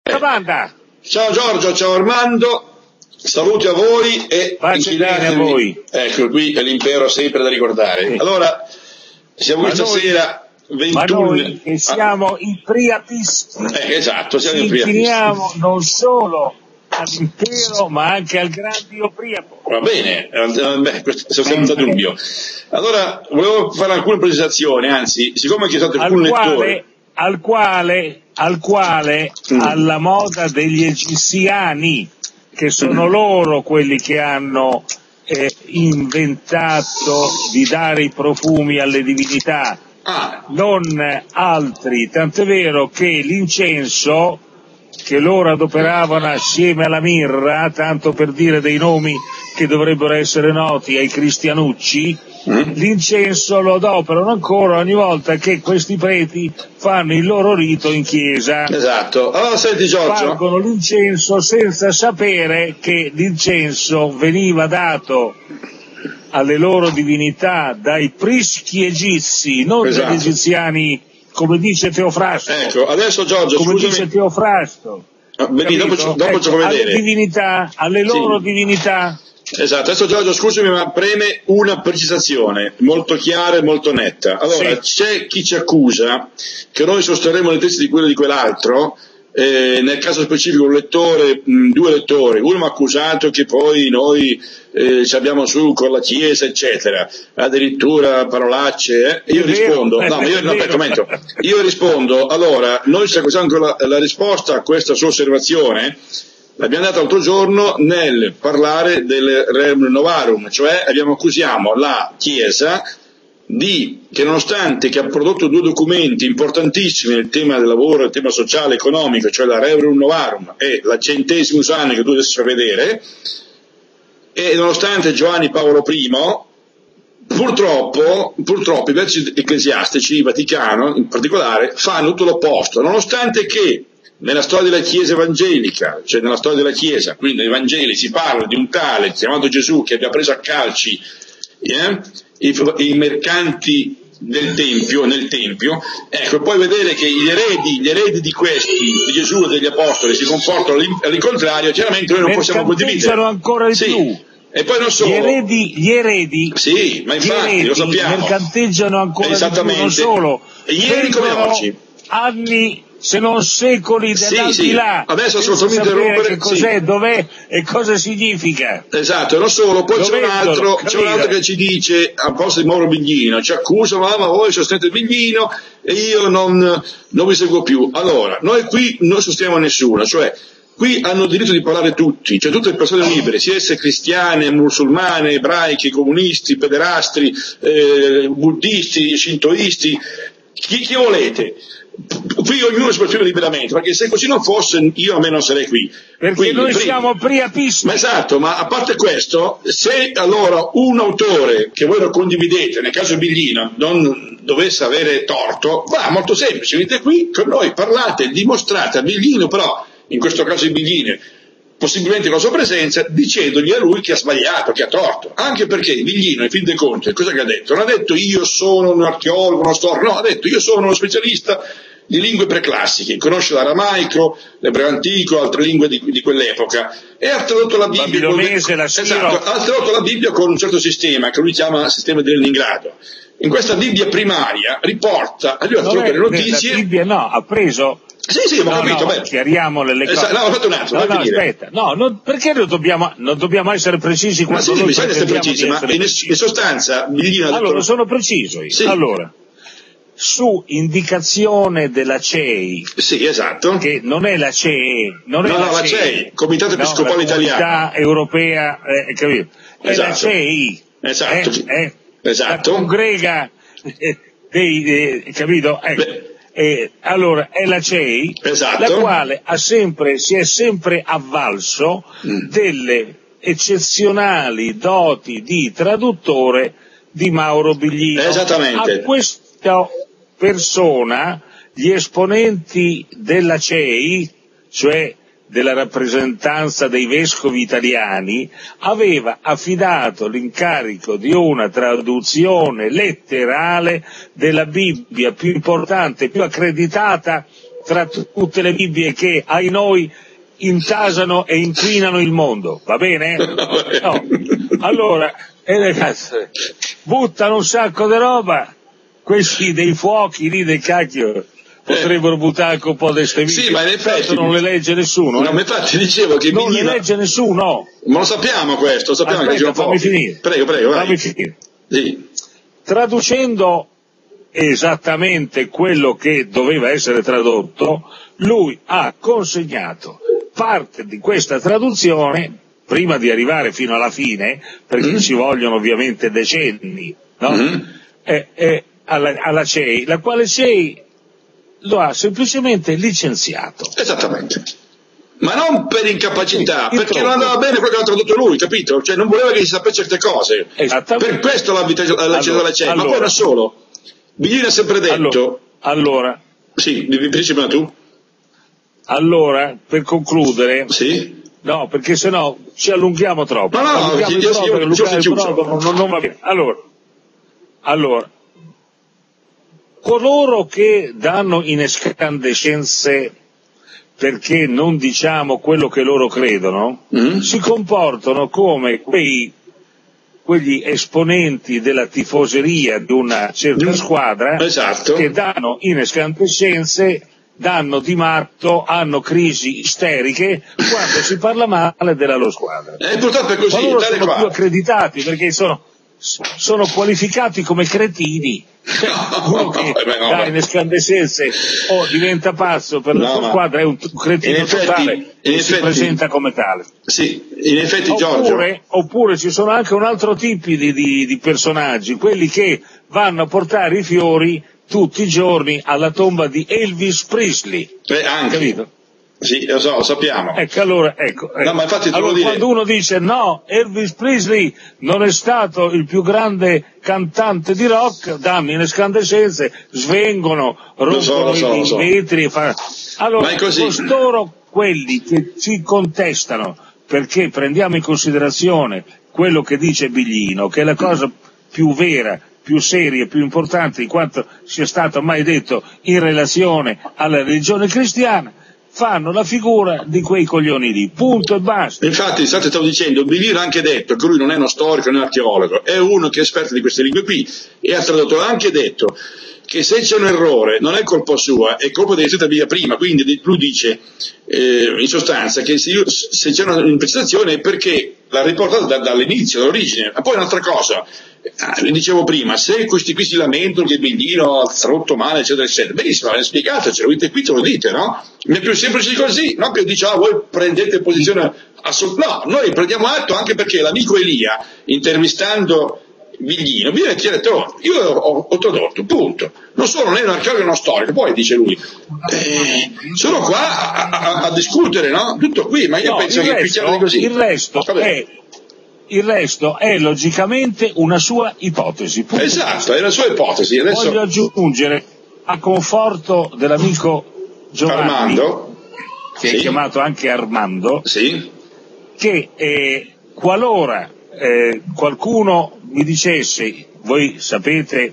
Banda. Ciao Giorgio, ciao Armando, saluti a voi e bene a voi. Ecco, qui è l'impero sempre da ricordare. Sì. Allora, siamo questa sera 21. Ma noi che siamo i priapisti, esatto, siamo ci incliniamo non solo all'impero ma anche al gran Dio Priapo. Va bene, questo senza dubbio. Allora, volevo fare alcune precisazioni, anzi, siccome che è stato il lettore al quale alla moda degli egiziani, che sono loro quelli che hanno inventato di dare i profumi alle divinità, non altri, tant'è vero che l'incenso che loro adoperavano assieme alla mirra, tanto per dire dei nomi che dovrebbero essere noti ai cristianucci, l'incenso lo adoperano ancora ogni volta che questi preti fanno il loro rito in chiesa. Esatto. Allora senti Giorgio, spargono l'incenso senza sapere che l'incenso veniva dato alle loro divinità dai prischi egizi, non dagli egiziani, come dice Teofrasto. Ecco, adesso Giorgio, come scusami. dice Teofrasto. Dopo ci fa vedere. Alle loro divinità. Esatto, adesso Giorgio scusami ma preme una precisazione molto chiara e molto netta. Allora, c'è chi ci accusa che noi sosterremo le tesi di quello e di quell'altro, nel caso specifico un lettore, due lettori, uno mi ha accusato che poi noi ci abbiamo su con la Chiesa eccetera, addirittura parolacce, io rispondo, io rispondo, allora, noi ci accusiamo con la risposta a questa sua osservazione l'abbiamo data l'altro giorno nel parlare del Rerum Novarum, cioè accusiamo la Chiesa che nonostante che ha prodotto due documenti importantissimi nel tema del lavoro, nel tema sociale e economico, cioè la Rerum Novarum e la Centesimus Anni che tu adesso fai vedere, e nonostante Giovanni Paolo I, purtroppo i vertici ecclesiastici, il Vaticano in particolare, fanno tutto l'opposto, nonostante che nella storia della Chiesa evangelica, cioè nella storia della Chiesa, quindi nei Vangeli si parla di un tale chiamato Gesù che abbia preso a calci i mercanti nel Tempio, ecco, puoi vedere che gli eredi di questi, di Gesù e degli Apostoli, si comportano all'incontrario, chiaramente noi non possiamo condividere. Ancora di più. E poi non solo. Gli eredi. Sì, ma infatti lo sappiamo. Mercanteggiano ancora di più, non solo. Ieri come oggi. Anni, se non secoli dall'aldilà. Adesso assolutamente interrompere. Che cos'è, dov'è e cosa significa. Esatto, non solo, poi c'è un altro che ci dice, a posto di Mauro Biglino, ci accusa, ma voi sostenete Biglino e io non vi seguo più. Allora, noi qui non sosteniamo nessuno, cioè qui hanno diritto di parlare tutti, cioè tutte le persone libere, sia esse cristiane, musulmane, ebraiche, comunisti, pederastri, buddisti, shintoisti, chi volete. Qui ognuno si può esprimere liberamente, perché se così non fosse io a me non sarei qui. Perché quindi, noi siamo priapisti. Esatto, ma a parte questo, se allora un autore che voi lo condividete, nel caso Biglino, non dovesse avere torto, va molto semplice, venite qui con noi, parlate, dimostrate a Biglino, però in questo caso di Biglino, possibilmente con la sua presenza, dicendogli a lui che ha sbagliato, che ha torto, anche perché Biglino, in fin dei conti, cosa che ha detto? Non ha detto io sono un archeologo, uno storico, no, ha detto io sono uno specialista di lingue preclassiche, conosce l'aramaico, l'ebreo antico, altre lingue di quell'epoca, e ha tradotto la Bibbia ha tradotto la Bibbia con un certo sistema, che lui chiama sistema di Leningrado. In questa Bibbia primaria riporta, lui ha tradotto le notizie. La Bibbia ha preso. Sì, ho capito. Chiariamole le cose. No, aspetta un attimo, aspetta. perché non dobbiamo essere precisi quando bisogna essere precisi, ma in sostanza Biglino ha detto. Allora, sono preciso io. Sì. Allora, su indicazione della CEI. Sì, esatto. Che non è la CEI, la CEI, Comitato Episcopale Italiano. La Comunità Europea, capito? È la CEI. Esatto. La congrega capito? Ecco. Allora è la CEI, la quale si è sempre avvalso delle eccezionali doti di traduttore di Mauro Biglino. Esattamente. A questa persona gli esponenti della CEI, cioè della rappresentanza dei vescovi italiani, aveva affidato l'incarico di una traduzione letterale della Bibbia più importante, più accreditata tra tutte le Bibbie che ai noi intasano e inquinano il mondo, va bene? No. Allora, ragazzi, buttano un sacco di roba, questi dei fuochi lì del cacchio potrebbero buttare anche un po' di ste Sì, ma in effetti non le legge nessuno. No, ma infatti dicevo che non le legge nessuno. Ma lo sappiamo questo, lo sappiamo. Aspetta, che fammi finire. Prego, vai. Fammi finire. Sì. Traducendo esattamente quello che doveva essere tradotto, lui ha consegnato parte di questa traduzione prima di arrivare fino alla fine, perché ci vogliono ovviamente decenni, no? Alla CEI, la quale CEI lo ha semplicemente licenziato. Esattamente. Ma non per incapacità, perché non andava bene quello che aveva tradotto lui, capito? Cioè non voleva che si sapesse certe cose. Per questo l'ha ceduto alla CEI, ma poi da solo. Biglini ha sempre detto... Allora... Sì, dici prima tu. Allora, per concludere... Sì? No, perché sennò ci allunghiamo troppo. No, non va bene. Allora, coloro che danno in escandescenze perché non diciamo quello che loro credono, si comportano come quegli esponenti della tifoseria di una certa squadra, esatto, che danno in escandescenze, danno di matto, hanno crisi isteriche quando si parla male della loro squadra. Purtroppo è così, ma loro sono più accreditati perché sono qualificati come cretini. Uno che dà in escandescenze o diventa pazzo per la sua squadra è un cretino totale e si presenta come tale. Sì, in effetti Giorgio. Oppure ci sono anche un altro tipo di personaggi, quelli che vanno a portare i fiori tutti i giorni alla tomba di Elvis Presley. Anche. Capito? Sì, lo so, lo sappiamo. Allora. No, ma infatti quando uno dice no, Elvis Presley non è stato il più grande cantante di rock, danno in escandescenze, svengono, rompono i vetri. Allora, costoro, quelli che ci contestano, perché prendiamo in considerazione quello che dice Biglino, che è la cosa più vera, più seria e più importante di quanto sia stato mai detto in relazione alla religione cristiana, fanno la figura di quei coglioni lì, punto e basta. Infatti, stavo dicendo, Biglino ha anche detto che lui non è uno storico, non è un archeologo, è uno che è esperto di queste lingue qui, e ha tradotto, ha anche detto che se c'è un errore non è colpa sua, è colpa della stata via prima, quindi lui dice in sostanza che se c'è un'imprecisazione è perché l'ha riportata dall'inizio, dall'origine. Ma poi un'altra cosa, dicevo prima, se questi qui si lamentano che Biglino ha tradotto male, eccetera, eccetera, benissimo, l'avete spiegato, ce l'avete qui, te lo dite, no? Mi è più semplice così, non che dice, voi prendete posizione no, noi prendiamo atto anche perché l'amico Elia, intervistando Biglino, viene e ha detto, io ho tradotto, punto. Non sono né un archeologo né uno storico, poi dice lui, sono qua a discutere, no? Tutto qui, ma io penso che picchiare così. Il resto è logicamente una sua ipotesi. Punto. Esatto, è la sua ipotesi. Adesso... Voglio aggiungere a conforto dell'amico Giovanni, Armando, che è chiamato anche Armando, che qualora qualcuno mi dicesse, voi sapete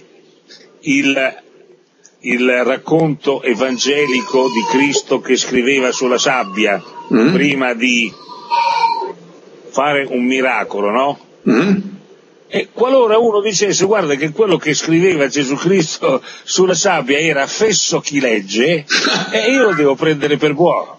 il racconto evangelico di Cristo che scriveva sulla sabbia prima di fare un miracolo, no? E qualora uno dicesse, guarda che quello che scriveva Gesù Cristo sulla sabbia era fesso chi legge, io lo devo prendere per buono.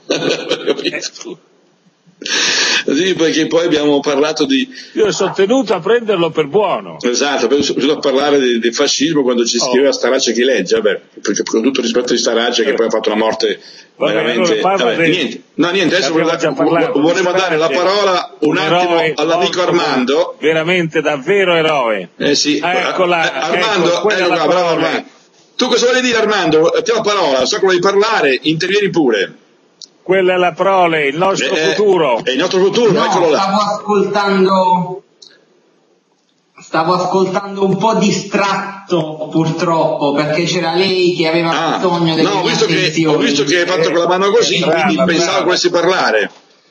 Sì, perché poi abbiamo parlato di... Io sono tenuto a prenderlo per buono. Esatto, bisogna parlare di fascismo quando ci scriveva Starace chi legge, perché con tutto rispetto di Starace che poi ha fatto una morte veramente... niente, adesso vorremmo dare la parola un attimo all'amico Armando. Veramente davvero eroe. Sì, Armando, bravo Armando. Tu cosa vuoi dire Armando? Ti do la parola, so che vuoi parlare, intervieni pure. Quella è la prole, il nostro futuro. È il nostro futuro, no, eccolo là. Stavo ascoltando un po' distratto purtroppo, perché c'era lei che aveva bisogno delle mie attenzioni. Ho visto che hai fatto con la mano così, quindi pensavo volessi parlare.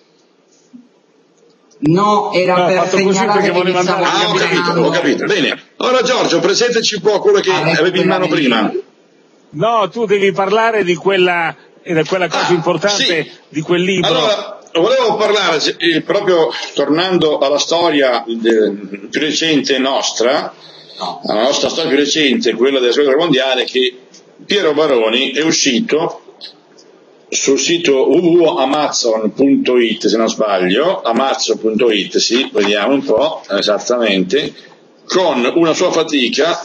No, era per segnalare che mi stavo ho capito. Bene. Ora Giorgio, presentaci un po' quello che avevi in mano prima. No, tu devi parlare di quella ed è quella cosa importante di quel libro. Allora, volevo parlare, proprio tornando alla storia più recente nostra, la nostra storia più recente, quella della Seconda Guerra Mondiale, che Piero Baroni è uscito sul sito www.amazon.it, se non sbaglio, amazon.it, sì, vediamo un po' esattamente, con una sua fatica,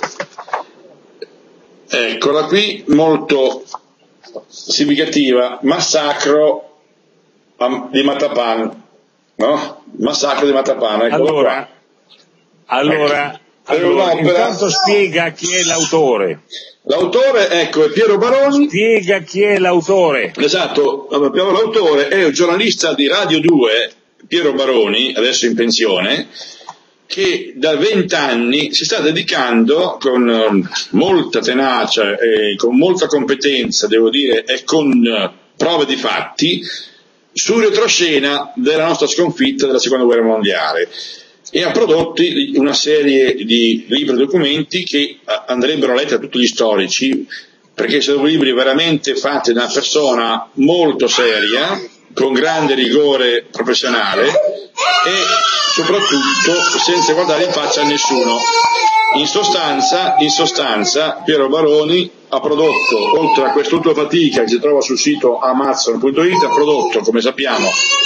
eccola qui, molto significativa, Massacro di Matapan, no? Massacro di Matapan, eccolo qua. Allora, intanto spiega chi è l'autore. L'autore, ecco, è Piero Baroni. Spiega chi è l'autore. Esatto, l'autore è un giornalista di Radio 2, Piero Baroni, adesso in pensione, che da 20 anni si sta dedicando con molta tenacia e con molta competenza, devo dire, e con prove di fatti, su retroscena della nostra sconfitta della Seconda Guerra Mondiale. E ha prodotto una serie di libri e documenti che andrebbero letti a tutti gli storici, perché sono libri veramente fatti da una persona molto seria, con grande rigore professionale e soprattutto senza guardare in faccia a nessuno. In sostanza, Piero Baroni ha prodotto, oltre a quest'ultima fatica che si trova sul sito amazon.it, ha prodotto, come sappiamo,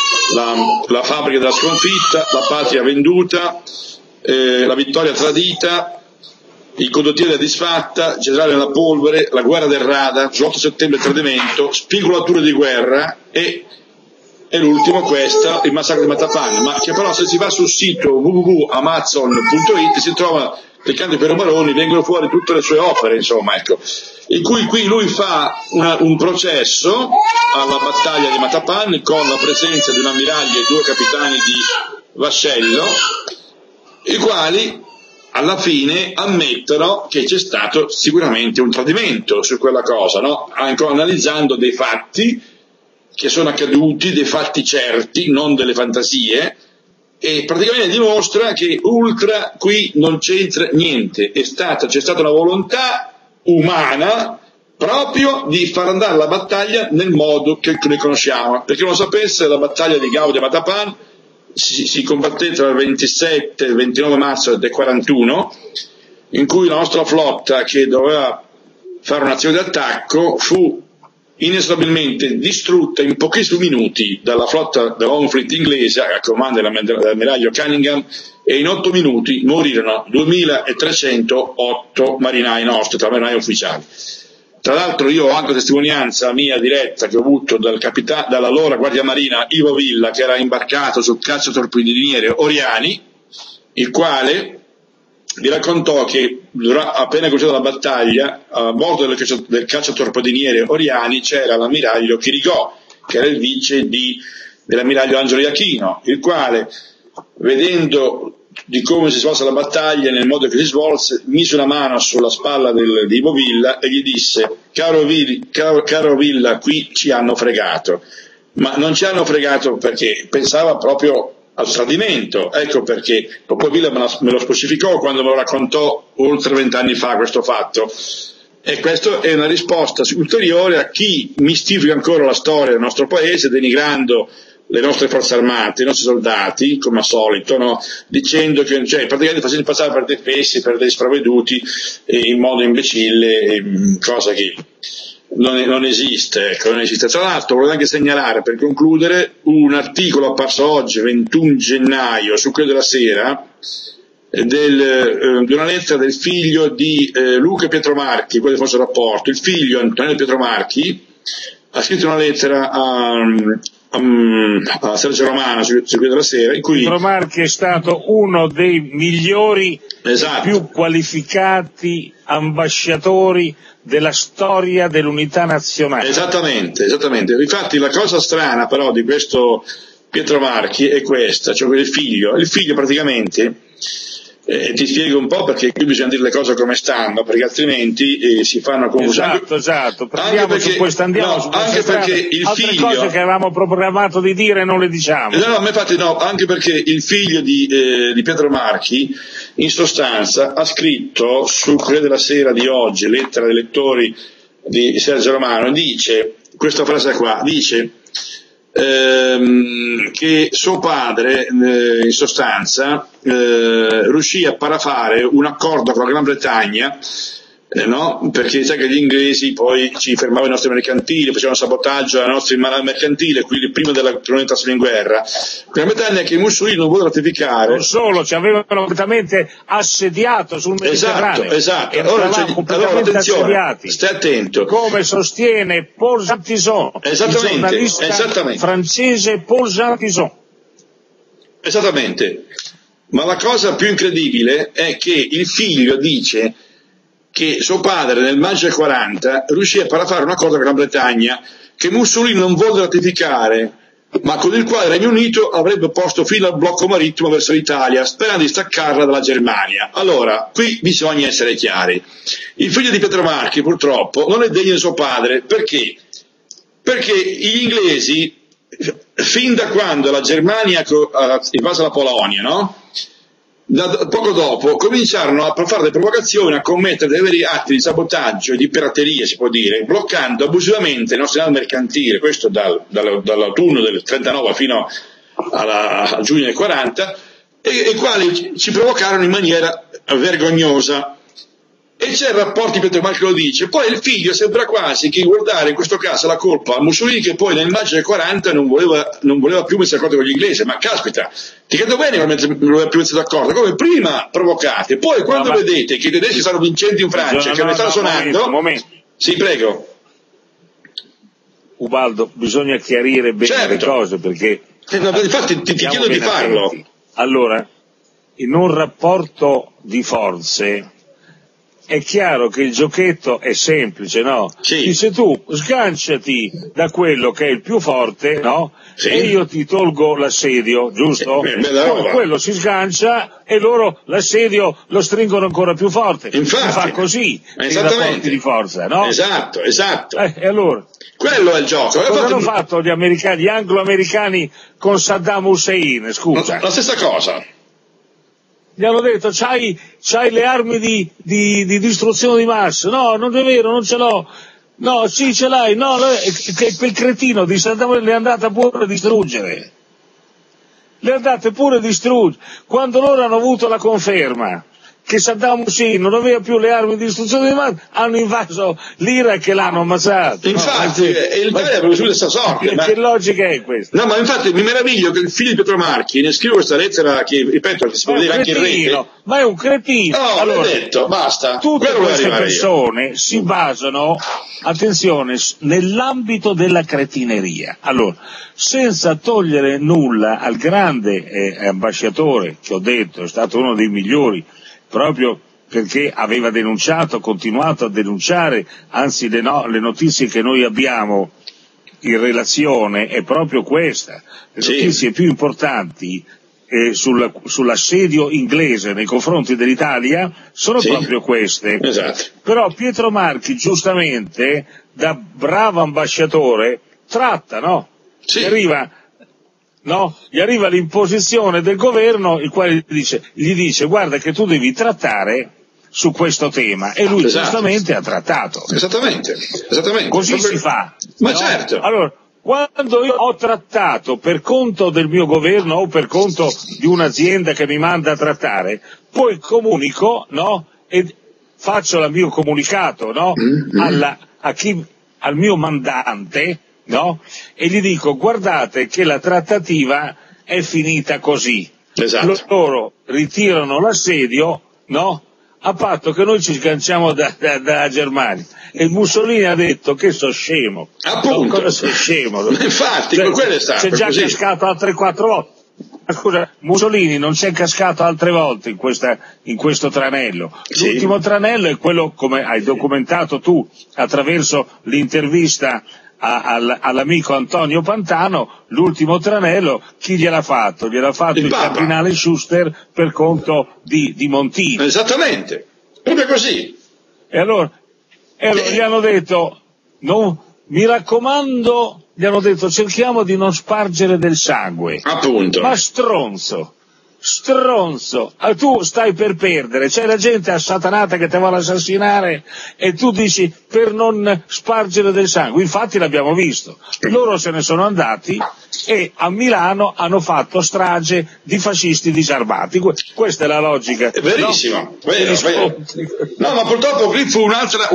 la fabbrica della sconfitta, la patria venduta, la vittoria tradita, il condottiere della disfatta, generale nella polvere, la guerra del radar, l'8 settembre il tradimento, spigolature di guerra e l'ultimo questo, il massacro di Matapan, ma che però se si va sul sito www.amazon.it si trova, cliccando Piero Baroni, vengono fuori tutte le sue opere, insomma, ecco, in cui qui lui fa un processo alla battaglia di Matapan con la presenza di un ammiraglio e 2 capitani di vascello, i quali alla fine ammettono che c'è stato sicuramente un tradimento su quella cosa, no? Anche analizzando dei fatti che sono accaduti, dei fatti certi, non delle fantasie, e praticamente dimostra che ultra qui non c'entra niente, c'è stata una volontà umana proprio di far andare la battaglia nel modo che noi conosciamo. Per chi non lo sapesse, la battaglia di Gao di Matapan si combatté tra il 27 e il 29 marzo del 41, in cui la nostra flotta, che doveva fare un'azione di attacco, fu inesorabilmente distrutta in pochissimi minuti dalla flotta dell'Home Fleet inglese a comando dell'ammiraglio Cunningham, e in 8 minuti morirono 2308 marinai nostri, tra marinai ufficiali. Tra l'altro io ho anche testimonianza mia diretta che ho avuto dall'allora Guardia Marina Ivo Villa, che era imbarcato sul cacciatorpediniere Oriani, il quale mi raccontò che appena cominciata la battaglia, a bordo del cacciatorpediniere Oriani c'era l'ammiraglio Chiricò, che era il vice dell'ammiraglio Angelo Iachino, il quale, vedendo di come si svolse la battaglia, nel modo che si svolse, mise una mano sulla spalla di Ivo Villa e gli disse: caro Villa, qui ci hanno fregato. Ma non ci hanno fregato perché pensava proprio al tradimento, ecco perché. Poi Villa me lo specificò quando me lo raccontò oltre 20 anni fa questo fatto, e questa è una risposta ulteriore a chi mistifica ancora la storia del nostro paese, denigrando le nostre forze armate, i nostri soldati, come al solito, no? Dicendo che, praticamente facendo passare per dei fessi, per dei sprovveduti, in modo imbecille, cosa che non esiste, ecco, non esiste. Tra l'altro volevo anche segnalare, per concludere, un articolo apparso oggi, 21 gennaio, su Corriere della Sera, di una lettera del figlio di Luca Pietromarchi, quello che fosse il rapporto. Il figlio, Antonio Pietromarchi, ha scritto una lettera a Sergio Romano su Corriere della Sera, in cui Pietromarchi è stato uno dei migliori, esatto, più qualificati ambasciatori della storia dell'unità nazionale. Esattamente. Infatti la cosa strana però di questo Pietromarchi è questa, cioè il figlio praticamente, ti spiego un po' perché qui bisogna dire le cose come stanno, perché altrimenti si fanno confusione. Esatto, andiamo su questo, anche perché il altre figlio, cose che avevamo programmato di dire non le diciamo. Anche perché il figlio di Pietromarchi in sostanza ha scritto sul Corriere della Sera di oggi, lettera dei lettori di Sergio Romano, dice: questa frase qua, dice che suo padre in sostanza riuscì a parafare un accordo con la Gran Bretagna, no? Perché sai che gli inglesi poi ci fermavano i nostri mercantili, facevano sabotaggio alla nostra mercantile, quindi prima della prima entrazione in guerra. La Gran Bretagna che Mussolini non vuole ratificare. Non solo, ci avevano completamente assediato sul Mediterraneo. Esatto. Allora attenzione, stai attento. Come sostiene Paul Jean Tison, il giornalista francese Paul Jean Tison. Esattamente. Ma la cosa più incredibile è che il figlio dice che suo padre nel maggio del 40 riuscì a parafare un accordo con la Gran Bretagna che Mussolini non volle ratificare, ma con il quale il Regno Unito avrebbe posto fine al blocco marittimo verso l'Italia, sperando di staccarla dalla Germania. Allora, qui bisogna essere chiari. Il figlio di Pietro Marchi, purtroppo, non è degno di suo padre. Perché? Perché gli inglesi, fin da quando la Germania invase la Polonia, no? Poco dopo cominciarono a fare delle provocazioni, a commettere dei veri atti di sabotaggio e di pirateria, si può dire, bloccando abusivamente il nostro canale mercantile, questo dall'autunno del 39 fino a giugno del 40, e quali ci provocarono in maniera vergognosa. E c'è il rapporto di Pietro Marchi che lo dice. Poi il figlio sembra quasi che guardare in questo caso la colpa a Mussolini, che poi nel maggio del 40 non voleva più mettere d'accordo con gli inglesi. Ma caspita, ti credo bene che non voleva più mettere d'accordo, come prima provocate, poi quando vedete che i tedeschi stanno vincenti in Francia, che ne stanno suonando. Momento. Sì, prego. Ubaldo, bisogna chiarire bene le cose, perché infatti ti chiedo di farlo. Allora, in un rapporto di forze è chiaro che il giochetto è semplice, no? Sì. Dice tu, sganciati da quello che è il più forte, no? Sì. E io ti tolgo l'assedio, giusto? Poi quello si sgancia e loro l'assedio lo stringono ancora più forte. Infatti. Si fa così nei rapporti di forza, no? Esatto. E allora? Quello è il gioco. Cosa hanno fatto gli anglo-americani con Saddam Hussein, scusa? La stessa cosa. Gli hanno detto, c'hai le armi di distruzione di massa. No, non è vero, non ce l'ho. No, sì, ce l'hai. No, quel cretino di Saddam le è andata pure a distruggere. Quando loro hanno avuto la conferma che Saddam Hussein non aveva più le armi di distruzione di massa, hanno invaso l'Iraq e l'hanno ammazzato. Infatti, l'Italia è sulla stessa sorte. Che logica è questa? No, ma infatti mi meraviglio che il figlio di Pietro Marchi ne scrive questa lettera che, ripeto, che si può vedere anche in rete. Ma è un cretino. No, allora, l'ho detto, basta. Tutte queste persone si basano, attenzione, nell'ambito della cretineria. Allora, senza togliere nulla al grande ambasciatore, che ho detto, è stato uno dei migliori, proprio perché aveva denunciato, continuato a denunciare, anzi le notizie che noi abbiamo in relazione è proprio questa, le notizie più importanti sull'assedio inglese nei confronti dell'Italia sono proprio queste. Esatto. Però Pietro Marchi giustamente, da bravo ambasciatore, tratta, no? Sì. Gli arriva l'imposizione del governo, il quale gli dice guarda che tu devi trattare su questo tema, e lui giustamente ha trattato. Esattamente. Così si fa. Ma certo. Allora, quando io ho trattato per conto del mio governo o per conto di un'azienda che mi manda a trattare, poi comunico, no? E faccio il mio comunicato, no? Al mio mandante, no? E gli dico guardate che la trattativa è finita così. Esatto. Loro ritirano l'assedio, no? A patto che noi ci sganciamo dalla Germania. E Mussolini ha detto che sono scemo. Appunto. Cosa sei scemo? Infatti, quello è stato. C'è già cascato altre 4 volte. Scusa, Mussolini non c'è cascato altre volte in questo tranello. Sì. L'ultimo tranello è quello, come hai documentato tu attraverso l'intervista all'amico Antonio Pantano, l'ultimo tranello, chi gliel'ha fatto? Gliel'ha fatto il cardinale Schuster per conto di Montini. Esattamente, proprio così. E allora gli hanno detto, mi raccomando, gli hanno detto cerchiamo di non spargere del sangue. Appunto. Ma stronzo, stronzo, tu stai per perdere, c'è la gente assatanata che ti vuole assassinare e tu dici per non spargere del sangue. Infatti l'abbiamo visto, loro se ne sono andati e a Milano hanno fatto strage di fascisti disarmati. Questa è la logica. È verissimo, no? Vero. No, ma purtroppo qui fu un'altra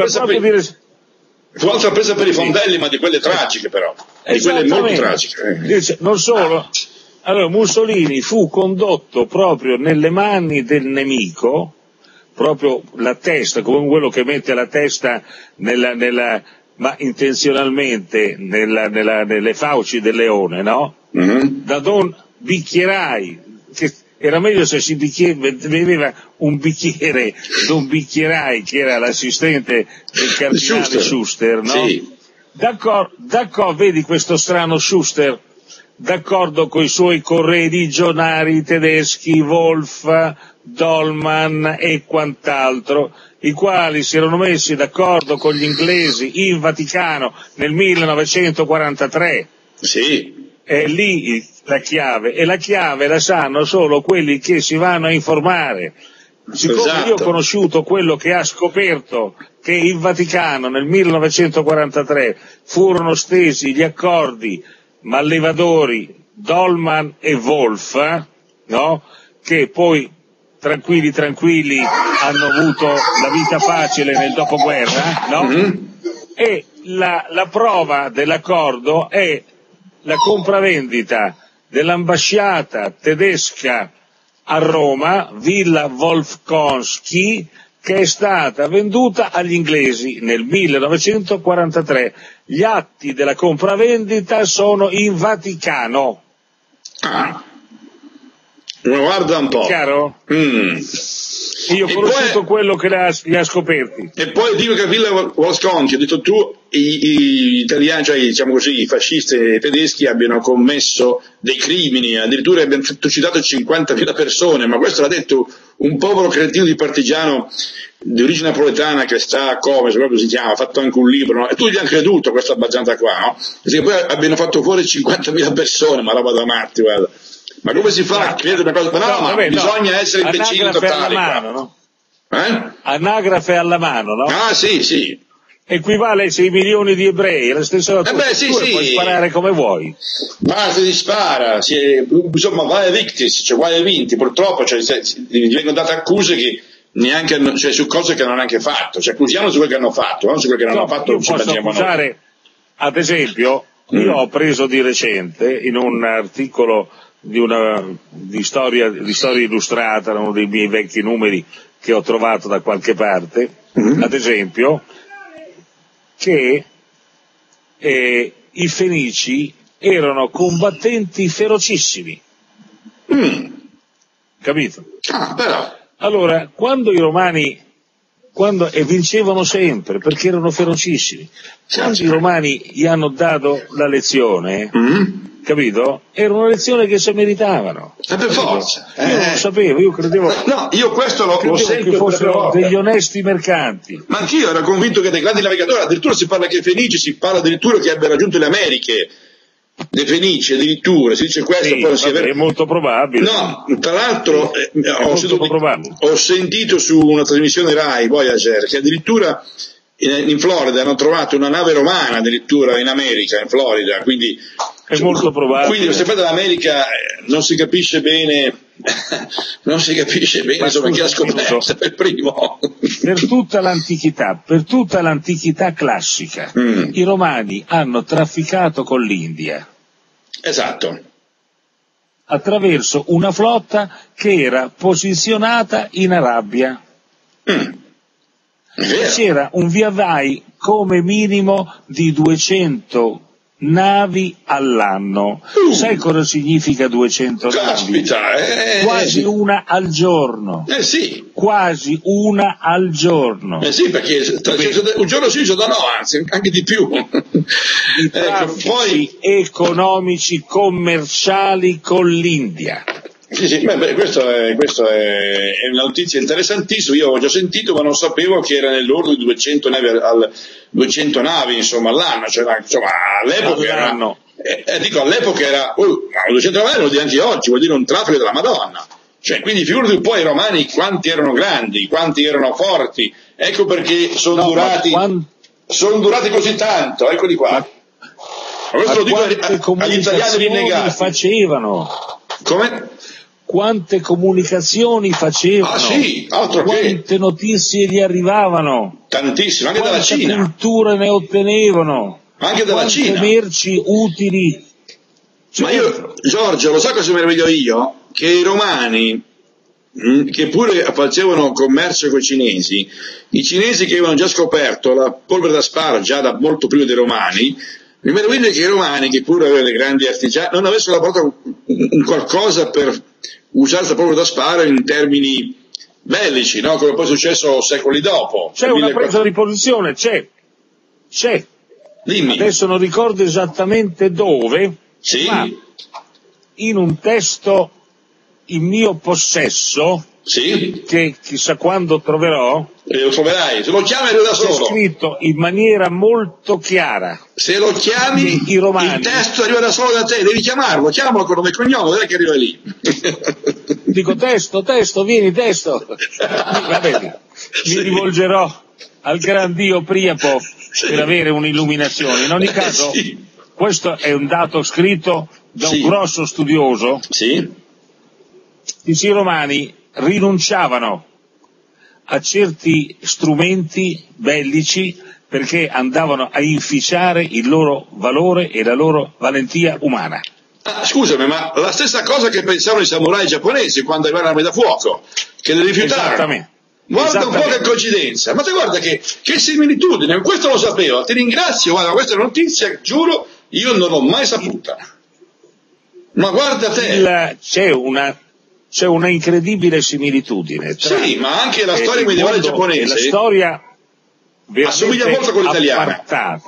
presa per i fondelli, ma di quelle tragiche però, di quelle molto tragiche. Dice, non solo. Allora, Mussolini fu condotto proprio nelle mani del nemico, proprio la testa, come quello che mette la testa ma intenzionalmente nelle fauci del leone, no? Da Don Bicchierai, che era meglio se si beveva un bicchiere, Don Bicchierai, che era l'assistente del cardinale Schuster, no? Sì. D'accordo, vedi questo strano Schuster, d'accordo coi suoi correligionari tedeschi, Wolf, Dolman e quant'altro, i quali si erano messi d'accordo con gli inglesi in Vaticano nel 1943. Sì. È lì la chiave, e la chiave la sanno solo quelli che si vanno a informare. Siccome io ho conosciuto quello che ha scoperto che in Vaticano nel 1943 furono stesi gli accordi Mallevadori, Dolman e Wolf, no? Che poi tranquilli hanno avuto la vita facile nel dopoguerra, no? E la prova dell'accordo è la compravendita dell'ambasciata tedesca a Roma, Villa Wolfkonski, che è stata venduta agli inglesi nel 1943. Gli atti della compravendita sono in Vaticano. Guarda un po'. Chiaro? Io ho conosciuto quello che li ha scoperti. E poi dico che Villa Wolfkonski, hai detto tu, gli italiani, cioè diciamo così, i fascisti tedeschi abbiano commesso dei crimini, addirittura abbiano trucidato 50.000 persone, ma questo l'ha detto un povero cretino di partigiano di origine napoletana che sta a Como, proprio si chiama, ha fatto anche un libro, no? E tu gli hai creduto questa baggianata qua, no? Perché poi abbiano fatto fuori 50.000 persone, ma roba da matti, guarda. Ma come si fa a credere una cosa? Ma bisogna essere imbecilli totali. No? Anagrafe alla mano, no? Ah, sì. Equivale ai 6 milioni di ebrei, è la stessa cosa. Puoi sparare come vuoi. Basta si spara, insomma, vai a victis, cioè vai a vinti, purtroppo gli vengono date accuse che neanche, cioè su cose che non hanno neanche fatto, cioè accusiamo su quello che hanno fatto, non su quello che non hanno fatto. Io posso accusare, ad esempio, io ho preso di recente in un articolo di storia illustrata, uno dei miei vecchi numeri che ho trovato da qualche parte, ad esempio, che i Fenici erano combattenti ferocissimi. Capito? Però. Allora, quando i Romani vincevano sempre perché erano ferocissimi, quando i Romani gli hanno dato la lezione, capito? Era una lezione che si meritavano. Per forza. Io non lo sapevo, io credevo. No, io questo lo sento che fossero degli onesti mercanti. Ma anch'io ero convinto che dei grandi navigatori, addirittura si parla che i Fenici, si parla addirittura che abbiano raggiunto le Americhe. Dei Fenici addirittura, si dice questo, sì, poi è molto probabile. No, tra l'altro ho sentito su una trasmissione Rai, Voyager, che addirittura in Florida hanno trovato una nave romana addirittura in America, in Florida, quindi è molto probabile. Quindi questa parte dell'America non si capisce bene, insomma, chi ha scoperto per primo. Per tutta l'antichità classica, i Romani hanno trafficato con l'India. Esatto. Attraverso una flotta che era posizionata in Arabia. C'era un via vai come minimo di 200 navi all'anno. Sai cosa significa 200 Caspita, navi? Quasi una al giorno. Sì. Quasi una al giorno. Sì, perché un giorno sì, un giorno no, anzi, anche di più. I traffici economici commerciali con l'India. Sì, questo è una notizia interessantissima, io ho già sentito ma non sapevo che era nell'ordine di 200 navi, 200 navi insomma all'anno, cioè, insomma all'epoca Dico, all'epoca era 200 romani, vuol dire anche oggi, vuol dire un traffico della Madonna. Cioè, quindi figurati poi i romani quanti erano grandi, quanti erano forti, ecco perché sono durati così tanto, eccoli qua. Ma questo lo dico agli italiani rinnegati. Facevano? Come? Quante comunicazioni facevano? Ah sì, altro quante notizie gli arrivavano? Tantissime, anche dalla Cina. Quante culture ne ottenevano? Anche dalla Cina. Quante merci utili. Ma io, Giorgio, lo sai cosa mi meraviglio io? Che i romani, che pure facevano commercio con i cinesi che avevano già scoperto la polvere da sparo già da molto prima dei romani, mi meraviglio che i romani, che pure avevano dei grandi artigiani, non avessero lavorato in qualcosa per usare questa polvere da sparo in termini bellici, no? Come poi è successo secoli dopo. C'è una presa di posizione, c'è. Dimmi. Adesso non ricordo esattamente dove, sì. Ma in un testo in mio possesso, sì. Che chissà quando troverò, lo troverai, se lo chiami da solo. È scritto in maniera molto chiara. Se lo chiami, i romani, il testo arriva da solo da te, devi chiamarlo con nome e cognome, non è che arriva lì. Dico testo, vieni testo. Va bene, mi rivolgerò al gran Dio Priapo per avere un'illuminazione. In ogni caso, questo è un dato scritto da un grosso studioso. I romani rinunciavano a certi strumenti bellici perché andavano a inficiare il loro valore e la loro valentia umana. Scusami, ma la stessa cosa che pensavano i samurai giapponesi quando avevano l'arma da fuoco, che le rifiutarono. Esattamente. Guarda un po' che coincidenza, ma te guarda che similitudine, questo lo sapevo, ti ringrazio, guarda, questa notizia, giuro, io non l'ho mai saputa. Ma guarda te. C'è una incredibile similitudine tra ma anche la storia medievale giapponese, la storia assomiglia molto con l'italiana.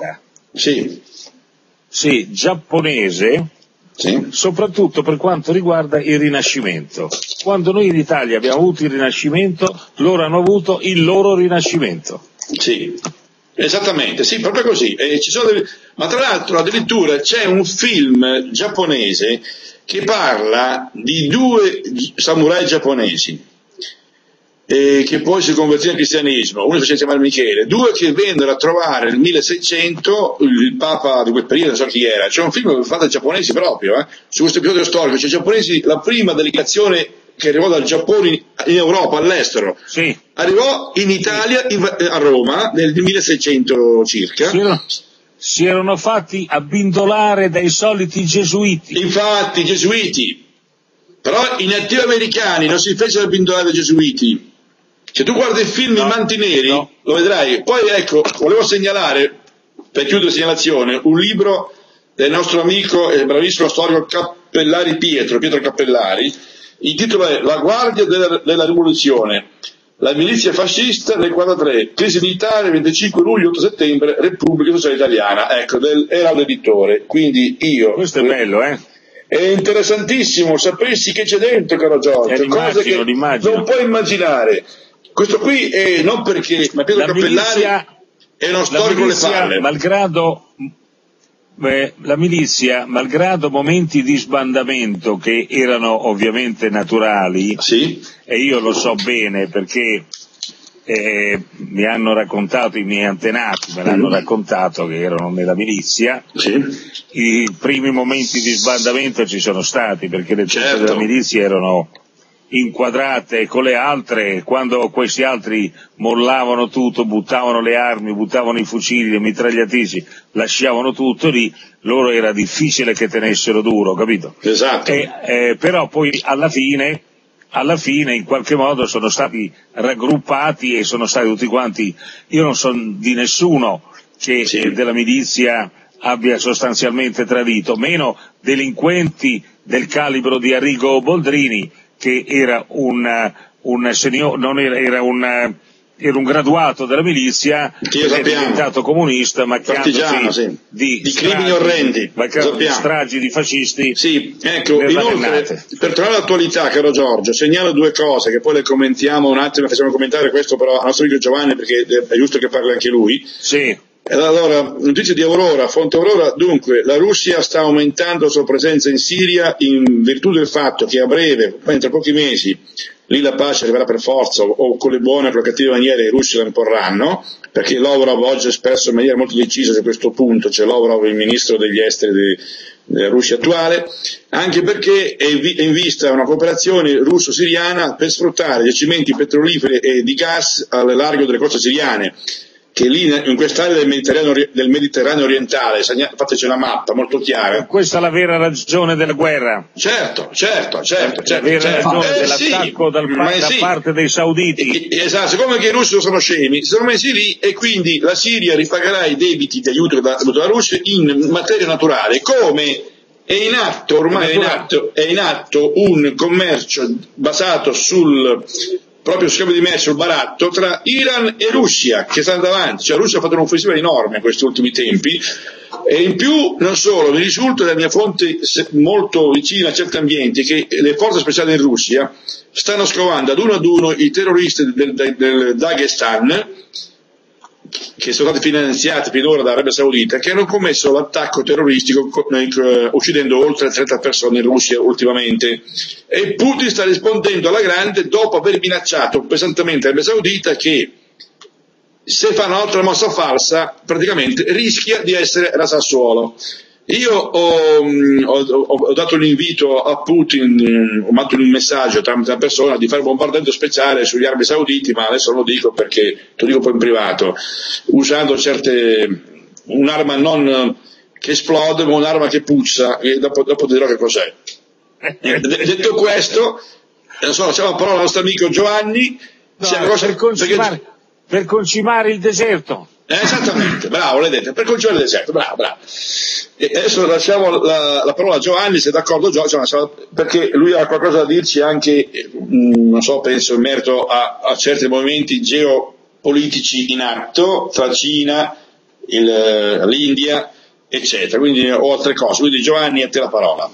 Giapponese, soprattutto per quanto riguarda il Rinascimento. Quando noi in Italia abbiamo avuto il Rinascimento, loro hanno avuto il loro Rinascimento. Esattamente, proprio così. Ma tra l'altro addirittura c'è un film giapponese che parla di 2 samurai giapponesi che poi si convertirono al cristianesimo, uno si faceva chiamare Michele, 2 che vennero a trovare nel 1600 il papa di quel periodo, non so chi era. C'è un film fatto dai giapponesi proprio, su questo episodio storico, cioè i giapponesi, la prima delegazione che arrivò dal Giappone in Europa, all'estero, arrivò in Italia, a Roma, nel 1600 circa. Si erano fatti abbindolare dai soliti gesuiti. Infatti, gesuiti. Però i nativi americani non si fecero abbindolare dai gesuiti. Se tu guardi il film I Manti Neri, lo vedrai. Poi ecco, volevo segnalare, per chiudere segnalazione, un libro del nostro amico e bravissimo storico Pietro Cappellari. Il titolo è La Guardia della Rivoluzione. La milizia fascista nel 43, crisi d'Italia, 25 luglio, 8 settembre, Repubblica Sociale Italiana. Ecco, Eraldo Editore. Quindi questo è bello, È interessantissimo, sapessi che c'è dentro, caro Giorgio, cose che non puoi immaginare. Questo qui è non perché, ma Pietro Cappellari è uno storico alle palle. La milizia, malgrado momenti di sbandamento che erano ovviamente naturali, e io lo so bene perché mi hanno raccontato i miei antenati, me l'hanno raccontato che erano nella milizia, i primi momenti di sbandamento ci sono stati perché le truppe della milizia erano inquadrate con le altre, quando questi altri mollavano tutto, buttavano le armi, buttavano i fucili, le mitragliatrici, lasciavano tutto lì, loro era difficile che tenessero duro, capito? Però poi alla fine in qualche modo sono stati raggruppati e sono stati tutti quanti, io non so di nessuno che della milizia abbia sostanzialmente tradito, meno delinquenti del calibro di Arrigo Boldrini, che era era un graduato della milizia, che è diventato comunista, macchiandosi di crimini orrendi, di stragi di fascisti. Ecco, inoltre, per tornare all'attualità, caro Giorgio, segnalo 2 cose che poi le commentiamo un attimo, facciamo commentare questo però al nostro amico Giovanni, perché è giusto che parli anche lui. Allora, notizie di Aurora, fonte Aurora, dunque, la Russia sta aumentando la sua presenza in Siria in virtù del fatto che a breve, entro pochi mesi, lì la pace arriverà per forza, o con le buone o con le cattive maniere i russi la imporranno, perché Lavrov oggi ha espresso in maniera molto decisa su questo punto, cioè Lavrov, il ministro degli esteri della Russia attuale, anche perché è in vista una cooperazione russo-siriana per sfruttare giacimenti petroliferi e di gas al largo delle coste siriane, che lì in quest'area del Mediterraneo orientale, fateci una mappa molto chiara. Questa è la vera ragione della guerra. Certo. La vera ragione dell'attacco da parte dei sauditi. Esatto, siccome che i russi non sono scemi, si sono messi lì e quindi la Siria ripagherà i debiti di aiuto dalla Russia in materia naturale, come è in atto, ormai è in atto un commercio basato proprio scambio di merci sul baratto tra Iran e Russia, che sta andando avanti, cioè la Russia ha fatto un'offensiva enorme in questi ultimi tempi, e in più, non solo, mi risulta da mia fonte molto vicina a certi ambienti che le forze speciali in Russia stanno scovando ad uno i terroristi del Dagestan, che sono stati finanziati finora dall'Arabia Saudita, che hanno commesso l'attacco terroristico uccidendo oltre 30 persone in Russia ultimamente, e Putin sta rispondendo alla grande dopo aver minacciato pesantemente l'Arabia Saudita che se fa un'altra mossa falsa praticamente rischia di essere rasassuolo. Io ho dato un invito a Putin, ho mandato un messaggio tramite una persona di fare un bombardamento speciale sugli arabi sauditi, ma adesso non lo dico perché te lo dico poi in privato, usando un'arma non che esplode, ma un'arma che puzza, e dopo dirò che cos'è. Detto questo, facciamo la parola al nostro amico Giovanni, per concimare il deserto. Esattamente, bravo, l'hai detto, per concimare il deserto, bravo. E adesso lasciamo la parola a Giovanni, se è d'accordo perché lui ha qualcosa da dirci anche, non so, penso in merito a certi movimenti geopolitici in atto tra Cina, l'India, eccetera, quindi o altre cose. Quindi Giovanni, a te la parola.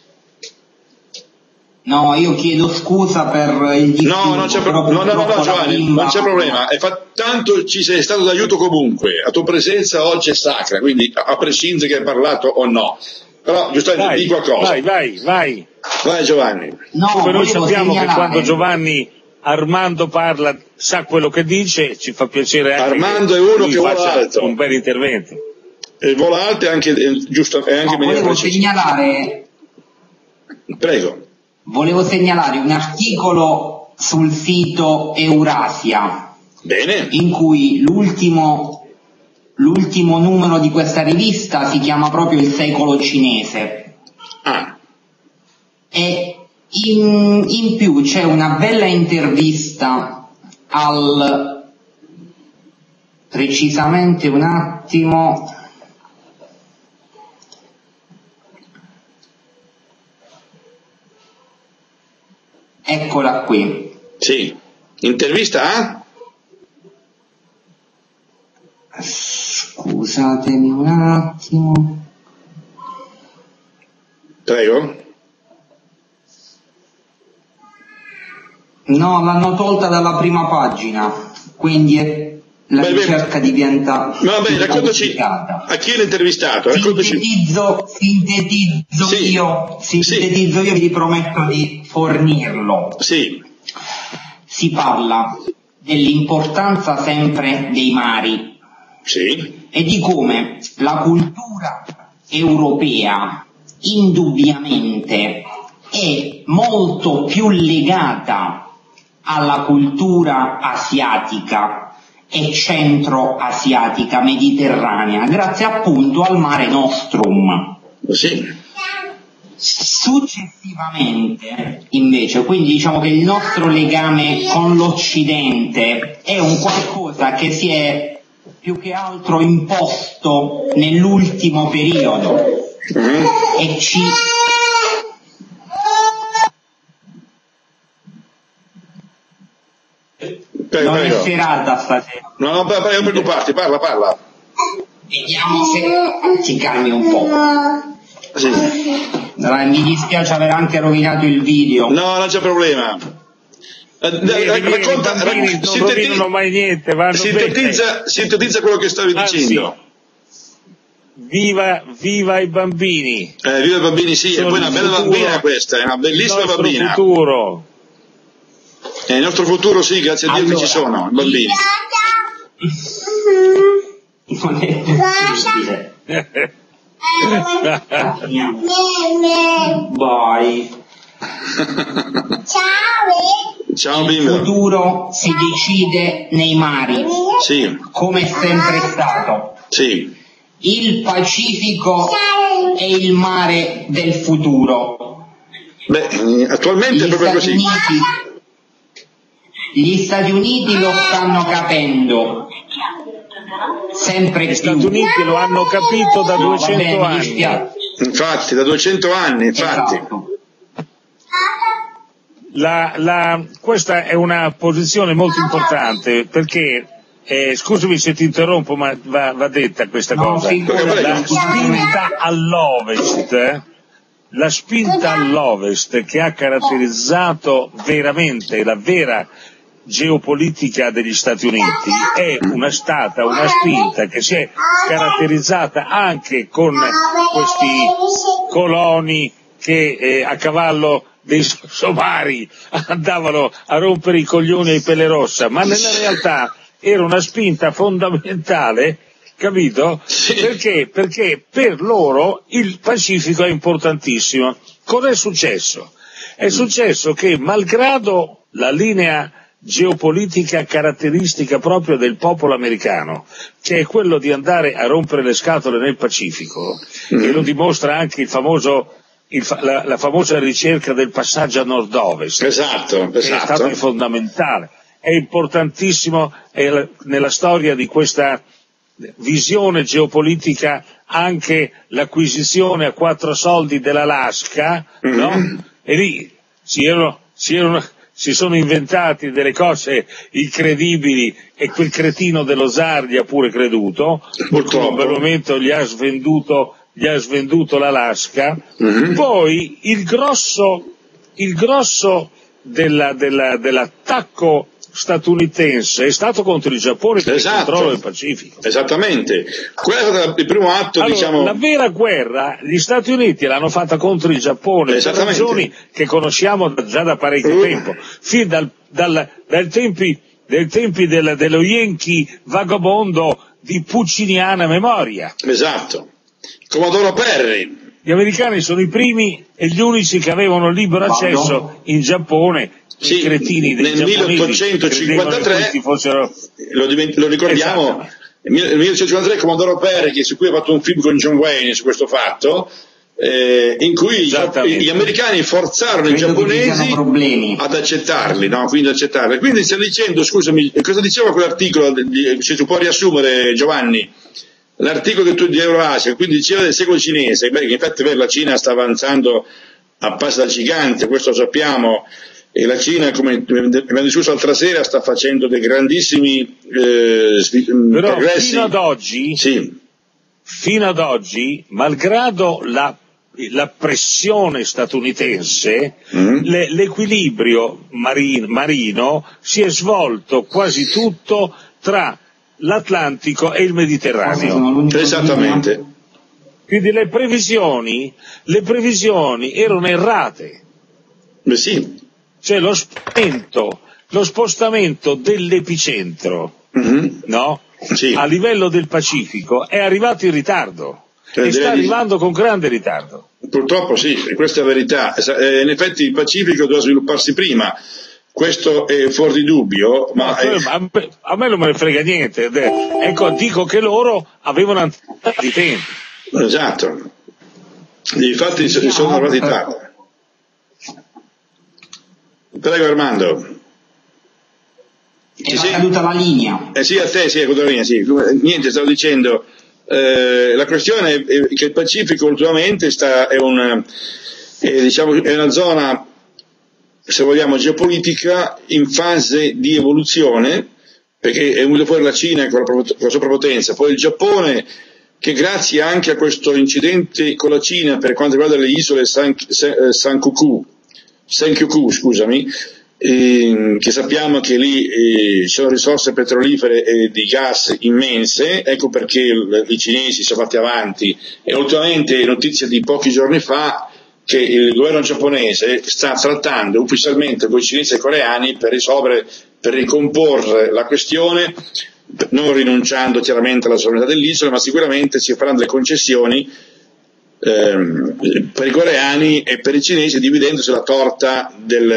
No, io chiedo scusa per il disturbo. No, Giovanni, non c'è problema. Tanto ci sei stato d'aiuto comunque. La tua presenza oggi è sacra, quindi a prescindere che hai parlato o no. Però giustamente di qualcosa. Vai. Vai Giovanni. Come noi sappiamo che quando Giovanni Armando parla sa quello che dice, ci fa piacere anche Armando è uno che vola alto. Un bel intervento. E vola alto è anche giusto, è anche meglio. Prego. Volevo segnalare un articolo sul sito Eurasia. Bene. In cui l'ultimo numero di questa rivista si chiama proprio Il secolo cinese. E in più c'è una bella intervista precisamente un attimo. Eccola qui. Sì. Intervista a? Scusatemi un attimo. Prego. No, l'hanno tolta dalla prima pagina, quindi la ricerca diventa. Va bene, raccontaci a chi l'ha intervistato. Sintetizzo io, vi prometto di fornirlo. Sì. Si parla dell'importanza sempre dei mari. Sì. E di come la cultura europea indubbiamente è molto più legata alla cultura asiatica e centro-asiatica mediterranea, grazie appunto al Mare Nostrum. Sì. Successivamente, invece, quindi diciamo che il nostro legame con l'Occidente è un qualcosa che si è più che altro imposto nell'ultimo periodo e ci non è serata stasera. No, non preoccuparti, parla. Vediamo se ti calmi un po'. Sì. Mi dispiace aver anche rovinato il video. No, non c'è problema. Racconta, non rovinano mai niente. Sintetizza quello che stavi dicendo. viva i bambini. Viva i bambini, sì, è poi una bella bambina questa, è una bellissima bambina. Futuro. È il nostro futuro, sì, grazie a Dio che ci sono, i bambini. Vai. Ciao il bimbo. futuro si decide nei mari, sì, come è sempre stato. Sì. Il Pacifico è il mare del futuro. Beh, attualmente è proprio così. Gli Stati Uniti lo stanno capendo. Sempre più. Gli Stati Uniti lo hanno capito da 200 anni. Infatti, da 200 anni, infatti. Esatto. Questa è una posizione molto importante perché, scusami se ti interrompo, ma va detta questa cosa. La spinta all'ovest che ha caratterizzato veramente la vera geopolitica degli Stati Uniti è una spinta che si è caratterizzata anche con questi coloni che a cavallo dei somari andavano a rompere i coglioni ai Pelle Rossa, ma nella realtà era una spinta fondamentale, capito? Sì. Perché per loro il Pacifico è importantissimo. Cos'è successo? È successo che, malgrado la linea geopolitica caratteristica proprio del popolo americano, che è quello di andare a rompere le scatole nel Pacifico, e lo dimostra anche la famosa ricerca del passaggio a nord-ovest, esatto. Che è stato fondamentale, è importantissimo nella storia di questa visione geopolitica anche l'acquisizione a 4 soldi dell'Alaska, no? E lì si sono inventati delle cose incredibili e quel cretino dello zar gli ha pure creduto, purtroppo per il momento gli ha svenduto l'Alaska. Poi il grosso dell'attacco statunitense è stato contro il Giappone che controlla il Pacifico. Esattamente, quello è il primo atto, diciamo. La vera guerra gli Stati Uniti l'hanno fatta contro il Giappone per ragioni che conosciamo già da parecchio tempo, fin dai tempi dello Yankee vagabondo di pucciniana memoria. Esatto. Commodoro Perry. Gli americani sono i primi e gli unici che avevano libero accesso in Giappone. Sì, i cretini dei nel 1853 lo ricordiamo, nel 1853 Commodoro Perry, su cui ha fatto un film con John Wayne su questo fatto, in cui gli americani forzarono i giapponesi ad accettarli, no? Quindi accettarli. Quindi stiamo dicendo, scusami, cosa diceva quell'articolo, se tu puoi riassumere, Giovanni, l'articolo di Euroasia, quindi diceva del secolo cinese, che infatti la Cina sta avanzando a passi da gigante, questo lo sappiamo. E la Cina, come abbiamo discusso l'altra sera, sta facendo dei grandissimi progressi. Fino ad oggi, malgrado la pressione statunitense, l'equilibrio marino si è svolto quasi tutto tra l'Atlantico e il Mediterraneo. Esattamente. Quindi le previsioni erano errate. Beh, sì. Cioè lo spostamento dell'epicentro, no? Sì. A livello del Pacifico è arrivato in ritardo e sta arrivando con grande ritardo. Purtroppo sì, questa è la verità. In effetti il Pacifico doveva svilupparsi prima, questo è fuori di dubbio. Ma a me non me ne frega niente. Ecco, dico che loro avevano anticipato i tempi. Esatto. Infatti sono arrivati tardi. Prego Armando. È caduta la linea. Sì, a te, sì, è caduta la linea, sì. Niente, stavo dicendo, la questione è che il Pacifico ultimamente è una zona, se vogliamo, geopolitica in fase di evoluzione, perché è venuto fuori la Cina con la sua prepotenza, poi il Giappone, che grazie anche a questo incidente con la Cina per quanto riguarda le isole Senkaku, scusami, che sappiamo che lì ci sono risorse petrolifere e di gas immense, ecco perché i cinesi sono fatti avanti, e ultimamente notizie di pochi giorni fa che il governo giapponese sta trattando ufficialmente con i cinesi e i coreani per ricomporre la questione, non rinunciando chiaramente alla sovranità dell'isola, ma sicuramente si faranno delle concessioni per i coreani e per i cinesi, dividendosi la torta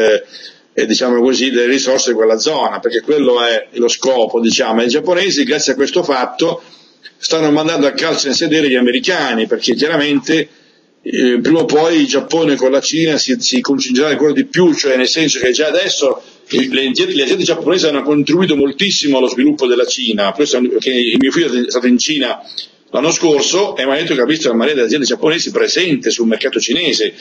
diciamo così, delle risorse di quella zona, perché quello è lo scopo, diciamo. E i giapponesi, grazie a questo fatto, stanno mandando a calcio in sedere gli americani, perché chiaramente prima o poi il Giappone con la Cina si concingerà ancora di più, cioè nel senso che già adesso le aziende giapponesi hanno contribuito moltissimo allo sviluppo della Cina, perché il mio figlio è stato in Cina l'anno scorso e mi ha detto che ha visto la marea di aziende giapponesi presente sul mercato cinese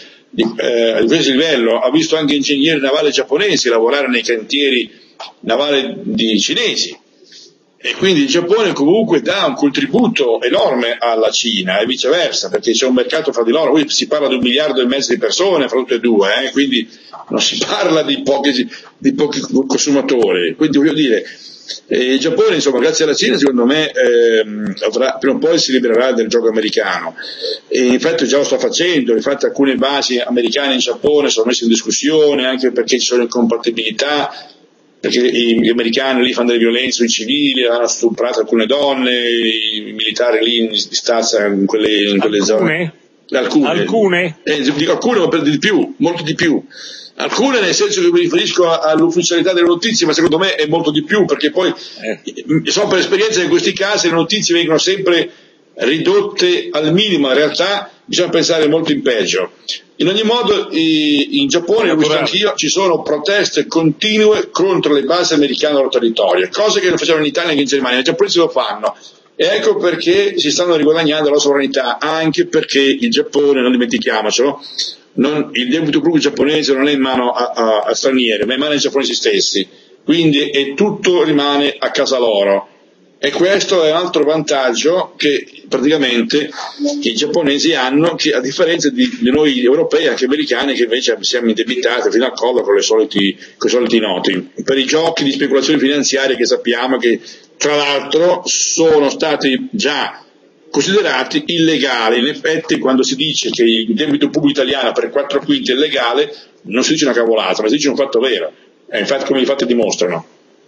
a questo livello, ha visto anche ingegneri navali giapponesi lavorare nei cantieri navali cinesi, e quindi il Giappone comunque dà un contributo enorme alla Cina e viceversa, perché c'è un mercato fra di loro. Qui si parla di 1,5 miliardi di persone fra tutte e due, quindi non si parla di pochi consumatori, quindi voglio dire, il Giappone, insomma, grazie alla Cina, secondo me prima o poi si libererà del gioco americano, e infatti già lo sta facendo. Infatti alcune basi americane in Giappone sono messe in discussione anche perché ci sono incompatibilità, perché gli americani lì fanno delle violenze sui civili, hanno stuprato alcune donne, i militari lì in stanza in quelle zone. Alcune? Dico alcune, ma per di più, molto di più. Alcune nel senso che mi riferisco all'ufficialità delle notizie, ma secondo me è molto di più, perché poi so per esperienza che in questi casi le notizie vengono sempre ridotte al minimo, in realtà bisogna pensare molto in peggio. In ogni modo in Giappone, ho visto anch'io, ci sono proteste continue contro le basi americane al loro territorio, cose che non facevano in Italia e in Germania. I giapponesi lo fanno, e ecco perché si stanno riguadagnando la sovranità, anche perché il Giappone, non dimentichiamocelo, il debito pubblico giapponese non è in mano a stranieri, ma è in mano ai giapponesi stessi, quindi tutto rimane a casa loro. E questo è un altro vantaggio che praticamente i giapponesi hanno, che a differenza di noi europei, anche americani, che invece siamo indebitati fino al collo con i soliti noti, per i giochi di speculazione finanziaria che sappiamo che tra l'altro sono stati già considerati illegali. In effetti, quando si dice che il debito pubblico italiano per 4/5 è illegale, non si dice una cavolata, ma si dice un fatto vero, infatti, come i fatti dimostrano.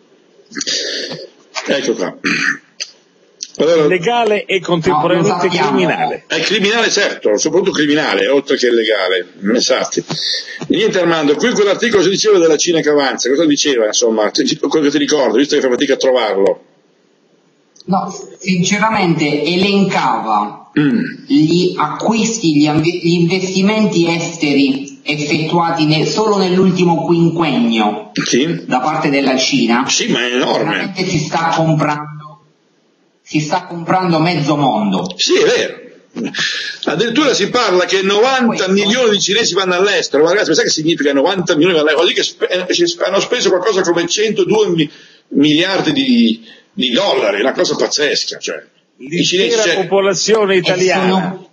Ecco qua. Allora, legale e contemporaneamente criminale. È criminale, certo, soprattutto criminale, oltre che illegale. Esatto. Niente, Armando, qui quell'articolo si diceva della Cina che avanza, cosa diceva, insomma, quello che ti ricordo, visto che fai fatica a trovarlo? No, sinceramente elencava gli acquisti, gli investimenti esteri effettuati solo nell'ultimo quinquennio da parte della Cina. Sì, ma è enorme. Veramente si sta comprando mezzo mondo. Sì, è vero. Addirittura si parla che 90 milioni di cinesi vanno all'estero. Ma ragazzi, sai che significa 90 milioni all'estero? Vuol dire che hanno speso qualcosa come 102 miliardi di dollari, una cosa pazzesca, cioè. L'intera popolazione italiana.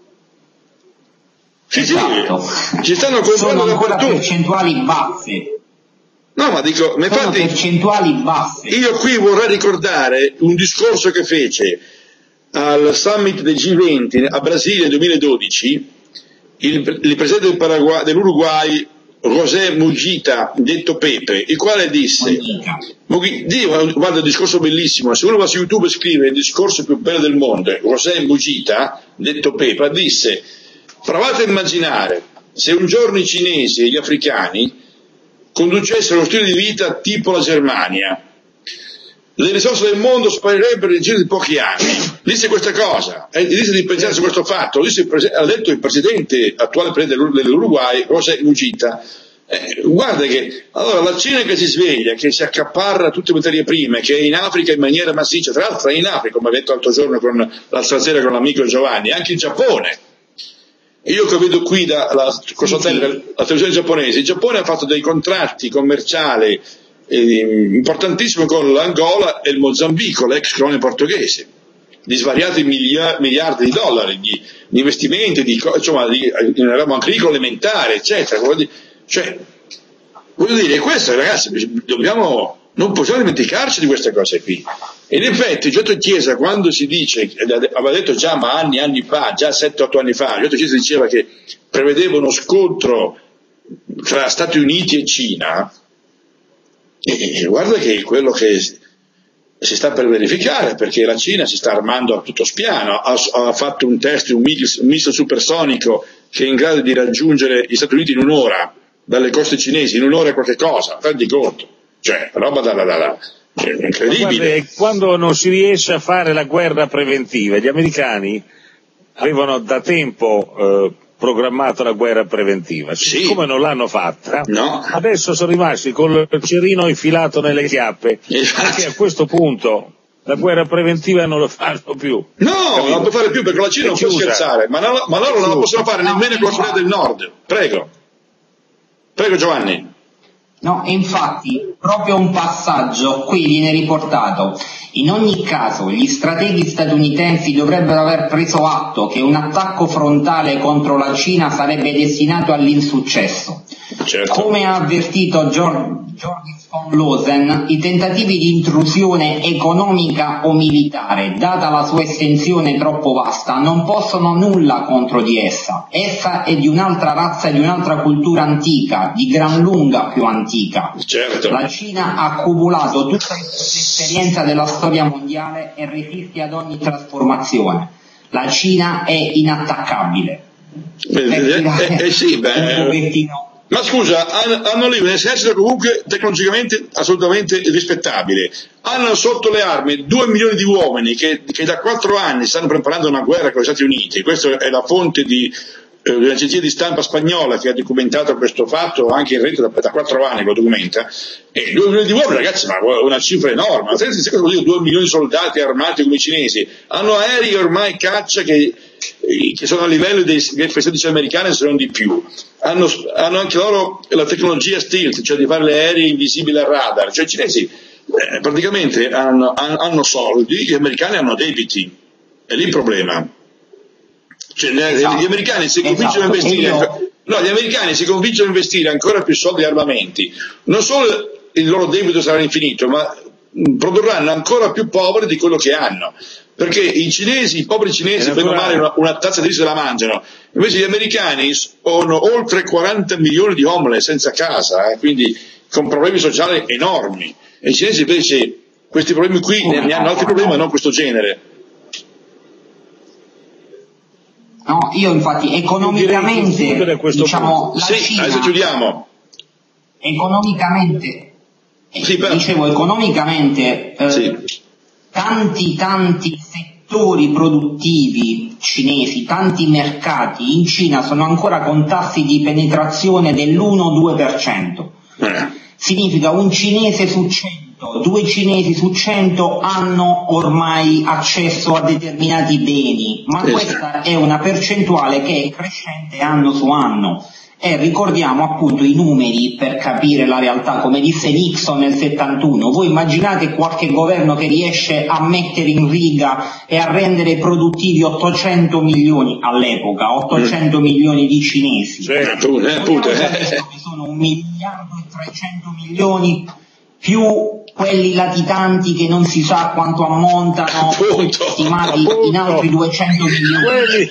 Esatto. Ci stanno comprando sono ancora dappertutto. Percentuali basse. No, ma dico, infatti, percentuali basse. Io qui vorrei ricordare un discorso che fece al summit del G20 a Brasile nel 2012 il presidente dell'Uruguay, José Mujica, detto Pepe, il quale disse, guarda, un discorso bellissimo, se uno va su YouTube e scrive il discorso più bello del mondo, José Mujica, detto Pepe, disse: provate a immaginare se un giorno i cinesi e gli africani conducessero uno stile di vita tipo la Germania, le risorse del mondo sparirebbero nel giro di pochi anni. Disse questa cosa, disse di pensare su questo fatto, ha detto il presidente, attuale presidente dell'Uruguay, José Mujica. Guarda che allora la Cina che si sveglia, che si accaparra tutte le materie prime, che è in Africa in maniera massiccia, tra l'altro è in Africa, come ha detto l'altro giorno l'altra sera con l'amico Giovanni, anche in Giappone. Io che vedo qui la televisione giapponese, il Giappone ha fatto dei contratti commerciali importantissimi con l'Angola e il Mozambico, l'ex colonia portoghese, di svariati miliardi di dollari di investimenti, insomma, in ramo agricolo, alimentare, eccetera. Cioè, Voglio dire, questo ragazzi, non possiamo dimenticarci di queste cose qui. E in effetti Giotto Chiesa, quando si dice, aveva detto già ma anni fa, già 7-8 anni fa, Giotto Chiesa diceva che prevedeva uno scontro tra Stati Uniti e Cina, e guarda che è quello che si sta per verificare, perché la Cina si sta armando a tutto spiano, ha fatto un test, un missile supersonico che è in grado di raggiungere gli Stati Uniti in un'ora, dalle coste cinesi, in un'ora e qualche cosa, rendi conto? Cioè, roba incredibile. Guarda, quando non si riesce a fare la guerra preventiva, gli americani avevano da tempo programmato la guerra preventiva, siccome non l'hanno fatta, adesso sono rimasti con il cerino infilato nelle chiappe, perché a questo punto la guerra preventiva non lo fanno più. No, non la può fare più perché la Cina non può scherzare, ma loro non la possono fare nemmeno con la Corea del Nord. Prego Giovanni. No, infatti, proprio un passaggio qui viene riportato. In ogni caso, gli strateghi statunitensi dovrebbero aver preso atto che un attacco frontale contro la Cina sarebbe destinato all'insuccesso. Certo. Come ha avvertito George von Losen, i tentativi di intrusione economica o militare, data la sua estensione troppo vasta, non possono nulla contro di essa. Essa è di un'altra razza e di un'altra cultura antica, di gran lunga più antica. Certo. La Cina ha accumulato tutta l'esperienza della storia mondiale e resiste ad ogni trasformazione. La Cina è inattaccabile. Ma scusa, hanno lì un esercito comunque tecnologicamente assolutamente rispettabile. Hanno sotto le armi 2 milioni di uomini che da 4 anni stanno preparando una guerra con gli Stati Uniti. Questa è la fonte di un'agenzia di stampa spagnola che ha documentato questo fatto anche in rete da 4 anni, lo documenta. E 2 milioni di uomini, ragazzi, ma una cifra enorme. Ma senza cosa vuol dire 2 milioni di soldati armati come i cinesi? Hanno aerei ormai caccia che sono a livello dei F-16 americani, se non di più. Hanno anche loro la tecnologia stealth, cioè di fare le aerei invisibili al radar. Cioè i cinesi praticamente hanno soldi, gli americani hanno debiti. È lì il problema. Cioè, gli americani si convincono a investire. No, gli americani si convincono a investire ancora più soldi in armamenti. Non solo il loro debito sarà infinito, ma produrranno ancora più poveri di quello che hanno. Perché i poveri cinesi, per male, una tazza di riso la mangiano. Invece gli americani sono oltre 40 milioni di homeless senza casa, quindi con problemi sociali enormi. E i cinesi invece questi problemi qui ne hanno altri problemi, ma non questo genere. No, io infatti economicamente, diciamo, la Cina, adesso chiudiamo. Economicamente, tanti settori produttivi cinesi, tanti mercati in Cina sono ancora con tassi di penetrazione dell'1-2%. Significa un cinese su 100, 2 cinesi su 100 hanno ormai accesso a determinati beni, ma questa è una percentuale che è crescente anno su anno. E ricordiamo appunto i numeri per capire la realtà, come disse Nixon nel 71. Voi immaginate qualche governo che riesce a mettere in riga e a rendere produttivi 800 milioni all'epoca, 800 milioni di cinesi. Certo, che sono 1 miliardo e 300 milioni più quelli latitanti che non si sa quanto ammontano, stimati in altri 200 milioni.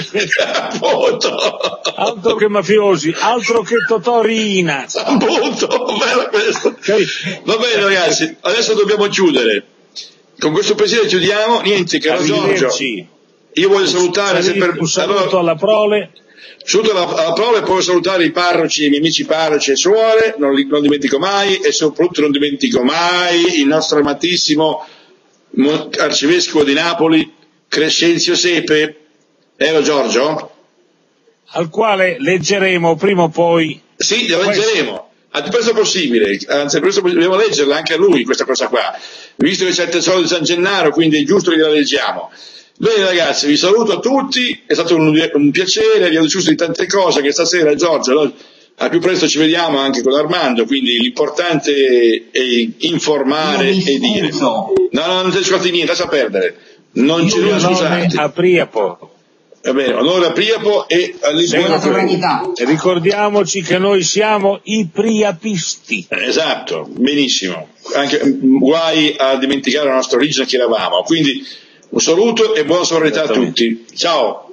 Altro che mafiosi, altro che Totò Riina. Appunto, bello questo. Va bene ragazzi, adesso dobbiamo chiudere. Con questo pensiero chiudiamo. Niente, caro Giorgio. Io voglio salutare un saluto alla prole. Saluto alla prole e poi salutare i parroci, i miei amici parroci e suore, non dimentico mai, e soprattutto non dimentico mai il nostro amatissimo arcivescovo di Napoli, Crescenzio Sepe, Giorgio? Al quale leggeremo prima o poi. Sì, la leggeremo, al più presto possibile, anzi presto dobbiamo leggerla anche a lui questa cosa qua, visto che c'è il tesoro di San Gennaro, quindi è giusto che la leggiamo. Bene ragazzi, vi saluto a tutti, è stato un piacere, vi ho discusso di tante cose che stasera Giorgio, al più presto ci vediamo anche con Armando, quindi l'importante è informare e dire. No, non ti ascolti niente, lascia perdere, non ci sono scusati. A Priapo. Va bene, onore a Priapo e buona sovranità. Ricordiamoci che noi siamo i priapisti. Esatto, benissimo. Anche guai a dimenticare la nostra origine che eravamo. Quindi un saluto e buona sovranità a tutti. Ciao.